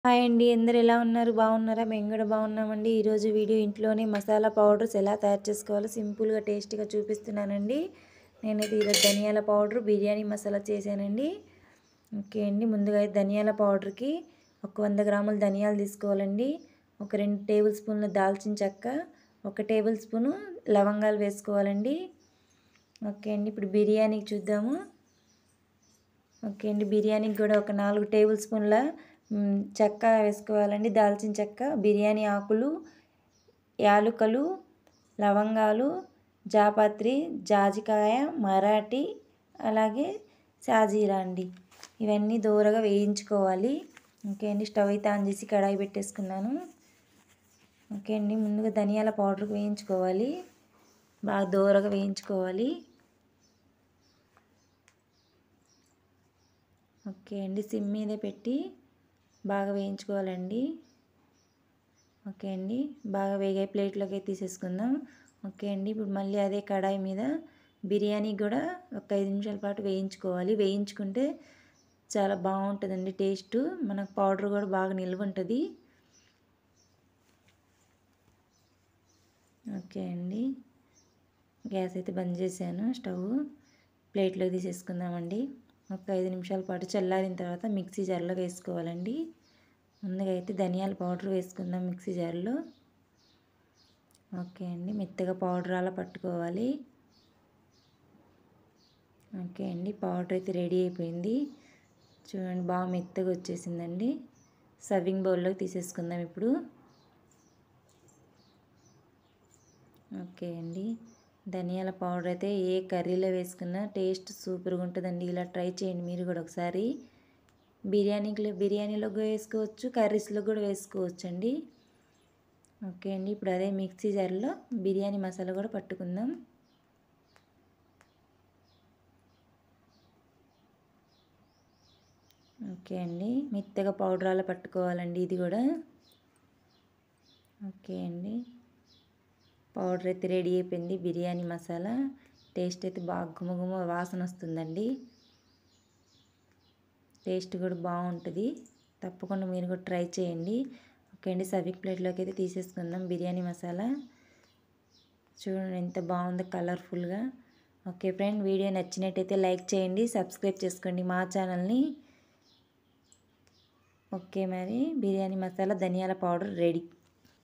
Hi అండి. అందరూ ఎలా ఉన్నారు? బాగున్నారా? మేము కూడా బాగున్నామండి. ఈరోజు వీడియో ఇంట్లోనే మసాలా పౌడర్స్ ఎలా తయారు చేసుకోవాలో సింపుల్‌గా, టేస్టీగా చూపిస్తున్నానండి. నేనైతే ఈరోజు ధనియాల పౌడర్, బిర్యానీ మసాలా చేశానండి. ఓకే అండి. ముందుగా అయితే ధనియాల పౌడర్‌కి ఒక 100 గ్రాముల ధనియాలు తీసుకోవాలండి. ఒక 2 టేబుల్ స్పూన్ల దాల్చిన చెక్క, ఒక టేబుల్ స్పూను లవంగాలు వేసుకోవాలండి. ఓకే అండి. ఇప్పుడు బిర్యానీకి చూద్దాము. ఓకే అండి. బిర్యానీకి కూడా ఒక 4 టేబుల్ స్పూన్ల చెక్క వేసుకోవాలండి. దాల్చిన చెక్క, బిర్యానీ ఆకులు, యాలుకలు, లవంగాలు, జాపత్రి, జాజికాయ, మరాఠీ, అలాగే షాజీరా అండి. ఇవన్నీ దోరగా వేయించుకోవాలి. ఓకే అండి. స్టవ్ అయితే ఆన్ చేసి కడాయి పెట్టేసుకున్నాను. ఓకే అండి. ముందుగా ధనియాల పౌడర్ వేయించుకోవాలి. బాగా దోరగా వేయించుకోవాలి. ఓకే అండి. సిమ్ మీదే పెట్టి బాగా వేయించుకోవాలండి. ఓకే అండి. బాగా వేగే ప్లేట్లోకి తీసేసుకుందాం. ఓకే అండి. ఇప్పుడు మళ్ళీ అదే కడాయి మీద బిర్యానీ కూడా ఒక 5 నిమిషాల పాటు వేయించుకోవాలి. వేయించుకుంటే చాలా బాగుంటుందండి టేస్ట్. మనకు పౌడర్ కూడా బాగా నిల్వ ఉంటుంది. ఓకే అండి. గ్యాస్ అయితే బంద్ చేశాను. స్టవ్ ప్లేట్లోకి తీసేసుకుందామండి. ఒక 5 నిమిషాల పాటు చల్లారిన తర్వాత మిక్సీ జార్లో వేసుకోవాలండి. ముందుగా అయితే ధనియాల పౌడర్ వేసుకుందాం మిక్సీ జార్లో. ఓకే అండి. మెత్తగా పౌడర్ అలా పట్టుకోవాలి. ఓకే అండి. పౌడర్ అయితే రెడీ అయిపోయింది. చూడండి బాగా మెత్తగా వచ్చేసిందండి. సర్వింగ్ బౌల్లోకి తీసేసుకుందాం ఇప్పుడు. ఓకే అండి. ధనియాల పౌడర్ అయితే ఏ కర్రీలో వేసుకున్నా టేస్ట్ సూపర్గా ఉంటుందండి. ఇలా ట్రై చేయండి మీరు కూడా ఒకసారి. బిర్యానీలో కూడా వేసుకోవచ్చు, కర్రీస్లో కూడా వేసుకోవచ్చు అండి. ఓకే అండి. ఇప్పుడు అదే మిక్సీ జార్లో బిర్యానీ మసాలా కూడా పట్టుకుందాం. ఓకే అండి. మెత్తగా పౌడర్ అలా పట్టుకోవాలండి ఇది కూడా. ఓకే అండి. పౌడర్ అయితే రెడీ అయిపోయింది. బిర్యానీ మసాలా టేస్ట్ అయితే బాగా గుమగుమ వాసన వస్తుందండి. టేస్ట్ కూడా బాగుంటుంది. తప్పకుండా మీరు కూడా ట్రై చేయండి. ఓకే అండి. సర్వింగ్ ప్లేట్లోకి అయితే తీసేసుకుందాం బిర్యానీ మసాలా. చూడండి ఎంత బాగుందో కలర్ఫుల్గా. ఓకే ఫ్రెండ్, వీడియో నచ్చినట్టయితే లైక్ చేయండి, సబ్స్క్రైబ్ చేసుకోండి మా ఛానల్ని. ఓకే, మరి బిర్యానీ మసాలా ధనియాల పౌడర్ రెడీ.